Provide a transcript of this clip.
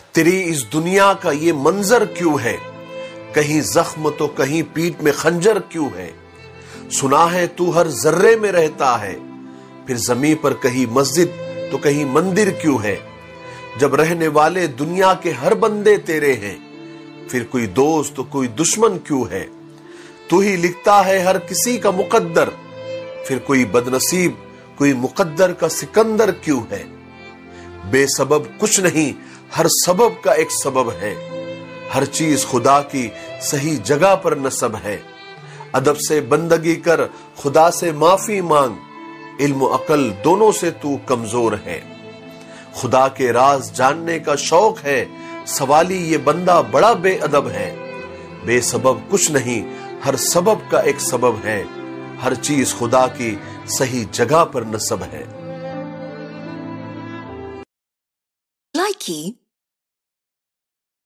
تیری اس دنیا کا یہ منظر کیوں ہے؟ کہیں زخم تو کہیں پیٹ میں خنجر کیوں ہے؟ سنا ہے تو ہر ذرے میں رہتا ہے، پھر زمین پر کہیں مسجد تو کہیں مندر کیوں ہے؟ جب رہنے والے دنیا کے ہر بندے تیرے ہیں، پھر کوئی دوست تو کوئی دشمن کیوں ہے؟ تو ہی لکھتا ہے ہر کسی کا مقدر، پھر کوئی بدنصیب کوئی مقدر کا سکندر کیوں ہے؟ بے سبب کچھ نہیں، ہر سبب کا ایک سبب ہے، ہر چیز خدا کی صحیح جگہ پر نصب ہے۔ ادب سے بندگی کر، خدا سے معافی مانگ، علم و عقل دونوں سے تو کمزور ہے۔ خدا کے راز جاننے کا شوق ہے، سوالی یہ بندہ بڑا بے ادب ہے۔ بے سبب کچھ نہیں، ہر سبب کا ایک سبب ہے، ہر چیز خدا کی صحیح جگہ پر نصب ہے۔ لائکی